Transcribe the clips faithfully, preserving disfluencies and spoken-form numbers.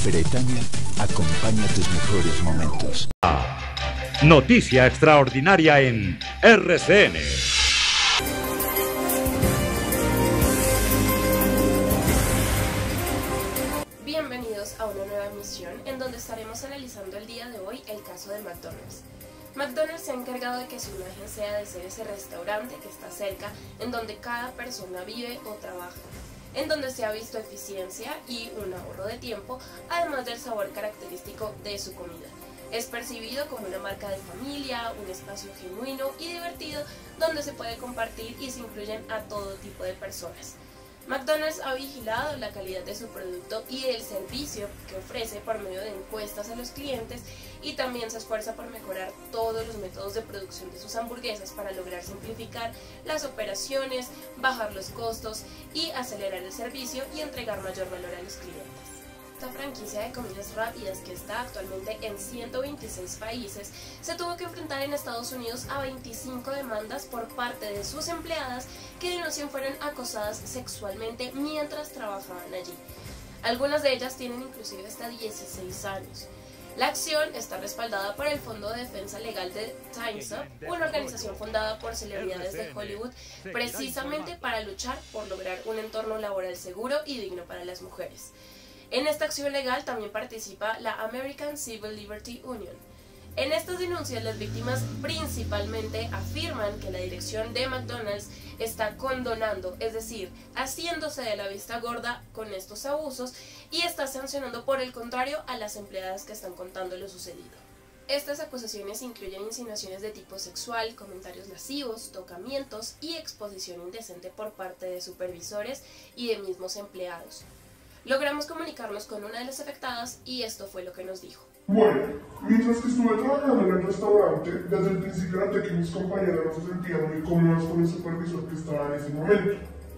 Bretaña acompaña tus mejores momentos. Noticia extraordinaria en R C N. Bienvenidos a una nueva emisión en donde estaremos analizando el día de hoy el caso de McDonald's. McDonald's se ha encargado de que su imagen sea de ser ese restaurante que está cerca, en donde cada persona vive o trabaja, en donde se ha visto eficiencia y un ahorro de tiempo, además del sabor característico de su comida. Es percibido como una marca de familia, un espacio genuino y divertido donde se puede compartir y se incluyen a todo tipo de personas. McDonald's ha vigilado la calidad de su producto y el servicio que ofrece por medio de encuestas a los clientes, y también se esfuerza por mejorar todos los métodos de producción de sus hamburguesas para lograr simplificar las operaciones, bajar los costos y acelerar el servicio y entregar mayor valor a los clientes. Esta franquicia de comidas rápidas, que está actualmente en ciento veintiséis países, se tuvo que enfrentar en Estados Unidos a veinticinco demandas por parte de sus empleadas que denuncian fueron acosadas sexualmente mientras trabajaban allí. Algunas de ellas tienen inclusive hasta dieciséis años. La acción está respaldada por el Fondo de Defensa Legal de Time's Up, una organización fundada por celebridades de Hollywood precisamente para luchar por lograr un entorno laboral seguro y digno para las mujeres. En esta acción legal también participa la American Civil Liberty Union. En estas denuncias, las víctimas principalmente afirman que la dirección de McDonald's está condonando, es decir, haciéndose de la vista gorda con estos abusos, y está sancionando por el contrario a las empleadas que están contando lo sucedido. Estas acusaciones incluyen insinuaciones de tipo sexual, comentarios lascivos, tocamientos y exposición indecente por parte de supervisores y de mismos empleados. Logramos comunicarnos con una de las afectadas y esto fue lo que nos dijo. Bueno, mientras que estuve trabajando en el restaurante, desde el principio noté que mis compañeras no se sentían muy cómodas con el supervisor que estaba en ese momento.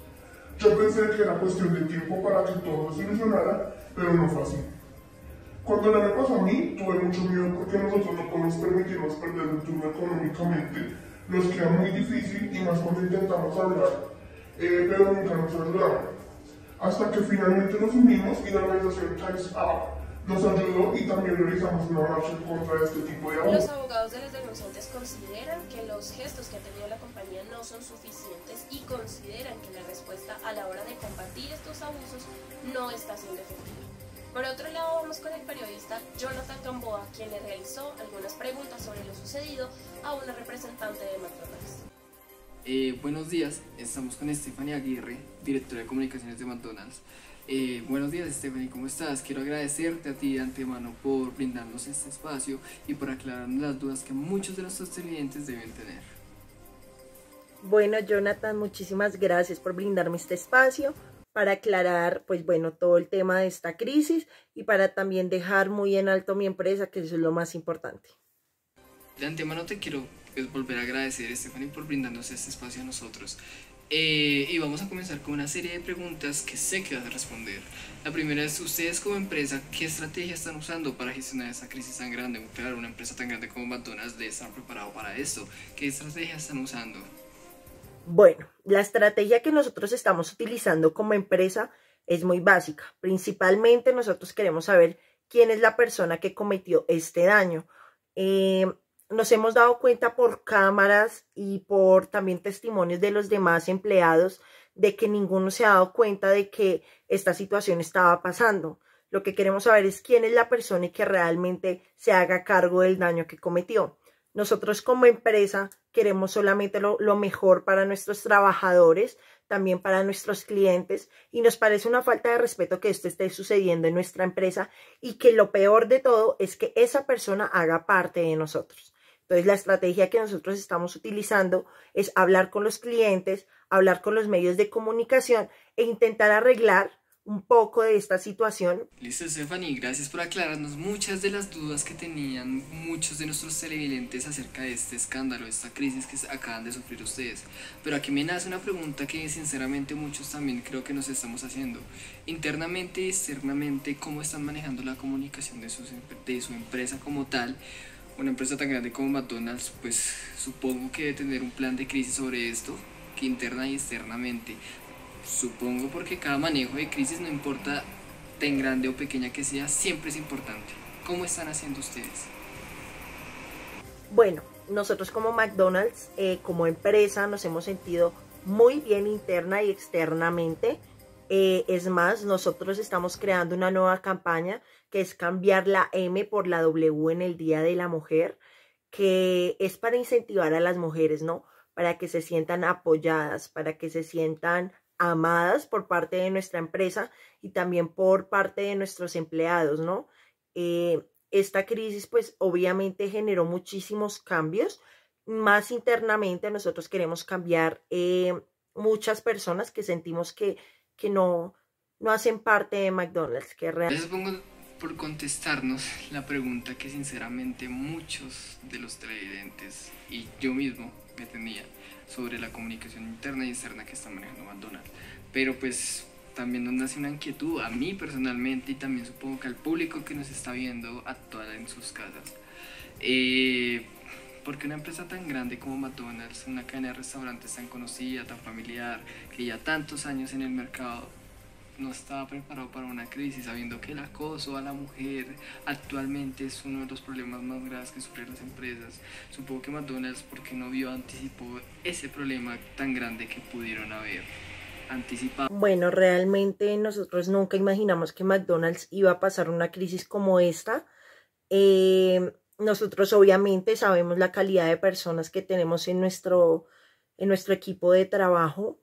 Yo pensé que era cuestión de tiempo para que todo se solucionara, pero no fue así. Cuando la me pasó a mí, tuve mucho miedo porque nosotros no podemos permitirnos perder un turno económicamente. Nos queda muy difícil y más cuando intentamos hablar, eh, pero nunca nos ayudaron. Hasta que finalmente nos unimos y la organización Time's Up nos ayudó y también realizamos una marcha en contra de este tipo de abusos. Los abogados de los denunciantes consideran que los gestos que ha tenido la compañía no son suficientes y consideran que la respuesta a la hora de combatir estos abusos no está siendo efectiva. Por otro lado, vamos con el periodista Jonathan Gamboa, quien le realizó algunas preguntas sobre lo sucedido a una representante de McDonald's. Eh, buenos días, estamos con Stephanie Aguirre, directora de comunicaciones de McDonald's. Eh, buenos días, Stephanie, ¿cómo estás? Quiero agradecerte a ti de antemano por brindarnos este espacio y por aclararnos las dudas que muchos de nuestros clientes deben tener. Bueno, Jonathan, muchísimas gracias por brindarme este espacio para aclarar, pues bueno, todo el tema de esta crisis y para también dejar muy en alto mi empresa, que eso es lo más importante. De antemano te quiero pues, volver a agradecer, Stephanie, por brindarnos este espacio a nosotros. Eh, y vamos a comenzar con una serie de preguntas que sé que vas a responder. La primera es, ustedes como empresa, ¿qué estrategia están usando para gestionar esta crisis tan grande? Claro, una empresa tan grande como McDonald's debe estar preparado para esto. ¿Qué estrategia están usando? Bueno, la estrategia que nosotros estamos utilizando como empresa es muy básica. Principalmente nosotros queremos saber quién es la persona que cometió este daño. Eh, Nos hemos dado cuenta por cámaras y por también testimonios de los demás empleados de que ninguno se ha dado cuenta de que esta situación estaba pasando. Lo que queremos saber es quién es la persona y que realmente se haga cargo del daño que cometió. Nosotros como empresa queremos solamente lo, lo mejor para nuestros trabajadores, también para nuestros clientes, y nos parece una falta de respeto que esto esté sucediendo en nuestra empresa y que lo peor de todo es que esa persona haga parte de nosotros. Entonces, la estrategia que nosotros estamos utilizando es hablar con los clientes, hablar con los medios de comunicación e intentar arreglar un poco de esta situación. Listo, Stephanie, gracias por aclararnos muchas de las dudas que tenían muchos de nuestros televidentes acerca de este escándalo, esta crisis que acaban de sufrir ustedes. Pero aquí me nace una pregunta que sinceramente muchos también creo que nos estamos haciendo. Internamente y externamente, ¿cómo están manejando la comunicación de, sus, de su empresa como tal? Una empresa tan grande como McDonald's, pues supongo que debe tener un plan de crisis sobre esto, que interna y externamente. Supongo porque cada manejo de crisis, no importa tan grande o pequeña que sea, siempre es importante. ¿Cómo están haciendo ustedes? Bueno, nosotros como McDonald's, eh, como empresa, nos hemos sentido muy bien interna y externamente. Eh, es más, nosotros estamos creando una nueva campaña que es cambiar la M por la W en el Día de la Mujer, que es para incentivar a las mujeres, ¿no? Para que se sientan apoyadas, para que se sientan amadas por parte de nuestra empresa y también por parte de nuestros empleados, ¿no? Eh, esta crisis, pues, obviamente generó muchísimos cambios. Más internamente, nosotros queremos cambiar eh, muchas personas que sentimos que, que no, no hacen parte de McDonald's. Que Gracias pongo por contestarnos la pregunta que sinceramente muchos de los televidentes y yo mismo me tenía sobre la comunicación interna y externa que está manejando McDonald's. Pero pues también nos nace una inquietud a mí personalmente y también supongo que al público que nos está viendo actual en sus casas. Eh, porque una empresa tan grande como McDonald's, una cadena de restaurantes tan conocida, tan familiar, que ya tantos años en el mercado, no estaba preparado para una crisis, sabiendo que el acoso a la mujer actualmente es uno de los problemas más graves que sufren las empresas? Supongo que McDonald's, porque no vio, anticipó ese problema tan grande que pudieron haber anticipado. Bueno, realmente nosotros nunca imaginamos que McDonald's iba a pasar una crisis como esta. Eh, nosotros obviamente sabemos la calidad de personas que tenemos en nuestro, en nuestro equipo de trabajo,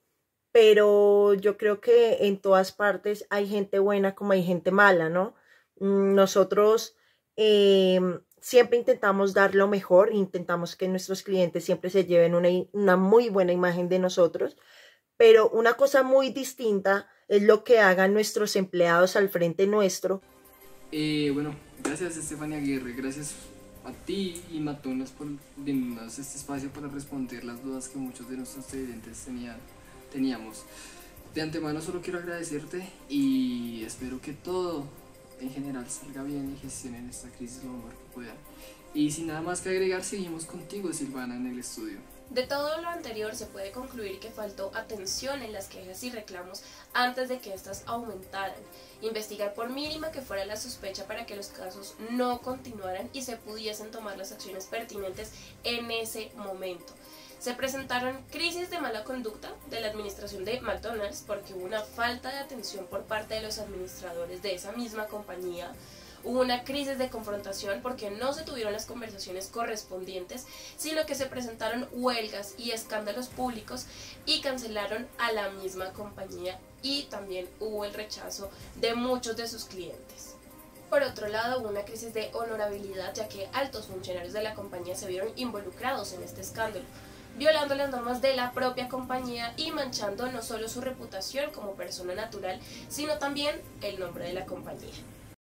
pero yo creo que en todas partes hay gente buena como hay gente mala, ¿no? Nosotros eh, siempre intentamos dar lo mejor, intentamos que nuestros clientes siempre se lleven una, una muy buena imagen de nosotros, pero una cosa muy distinta es lo que hagan nuestros empleados al frente nuestro. Eh, bueno, gracias Estefania Aguirre, gracias a ti y McDonald's por brindarnos este espacio para responder las dudas que muchos de nuestros televidentes tenían. teníamos. De antemano solo quiero agradecerte y espero que todo en general salga bien y gestionen esta crisis lo mejor que puedan. Y sin nada más que agregar, seguimos contigo, Silvana, en el estudio. De todo lo anterior se puede concluir que faltó atención en las quejas y reclamos antes de que éstas aumentaran, investigar por mínima que fuera la sospecha para que los casos no continuaran y se pudiesen tomar las acciones pertinentes en ese momento. Se presentaron crisis de mala conducta de la administración de McDonald's porque hubo una falta de atención por parte de los administradores de esa misma compañía. Hubo una crisis de confrontación porque no se tuvieron las conversaciones correspondientes, sino que se presentaron huelgas y escándalos públicos y cancelaron a la misma compañía, y también hubo el rechazo de muchos de sus clientes. Por otro lado, hubo una crisis de honorabilidad, ya que altos funcionarios de la compañía se vieron involucrados en este escándalo, violando las normas de la propia compañía y manchando no solo su reputación como persona natural, sino también el nombre de la compañía.